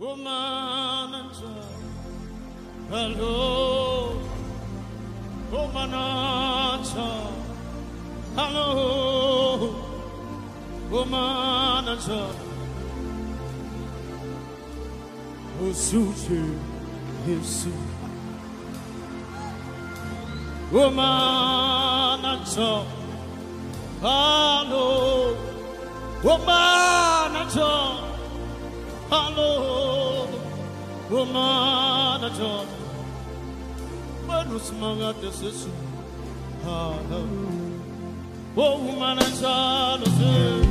woman and child. Hello, woman and child. Hello, woman and child. Osuche, Yesu. Woman and child. Hello, woman and child. Hello, woman and child. Manus manga desesu. Hello, woman and child.